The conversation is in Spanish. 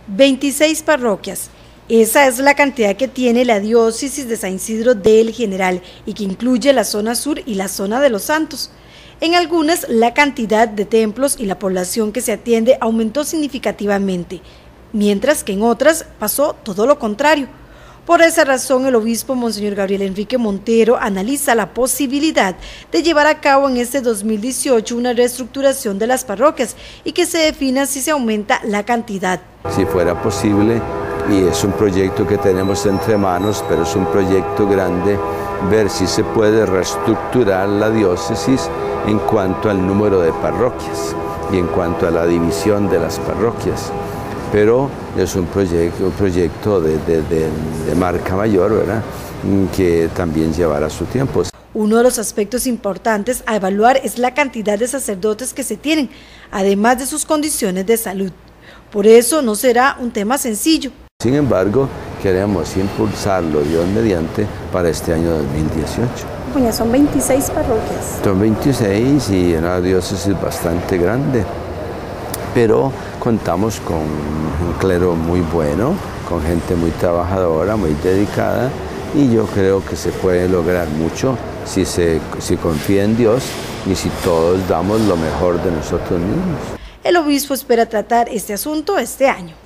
26 parroquias. Esa es la cantidad que tiene la diócesis de San Isidro del General y que incluye la zona sur y la zona de Los Santos. En algunas, la cantidad de templos y la población que se atiende aumentó significativamente, mientras que en otras pasó todo lo contrario. Por esa razón, el obispo Monseñor Gabriel Enrique Montero analiza la posibilidad de llevar a cabo en este 2018 una reestructuración de las parroquias y que se defina si se aumenta la cantidad. Si fuera posible, y es un proyecto que tenemos entre manos, pero es un proyecto grande, ver si se puede reestructurar la diócesis en cuanto al número de parroquias y en cuanto a la división de las parroquias. Pero es un proyecto de marca mayor, ¿verdad?, que también llevará su tiempo. Uno de los aspectos importantes a evaluar es la cantidad de sacerdotes que se tienen, además de sus condiciones de salud. Por eso no será un tema sencillo. Sin embargo, queremos impulsarlo, Dios mediante, para este año 2018. Pues ya son 26 parroquias. Son 26 y una diócesis bastante grande, pero contamos con un clero muy bueno, con gente muy trabajadora, muy dedicada, y yo creo que se puede lograr mucho si confía en Dios y si todos damos lo mejor de nosotros mismos. El obispo espera tratar este asunto este año.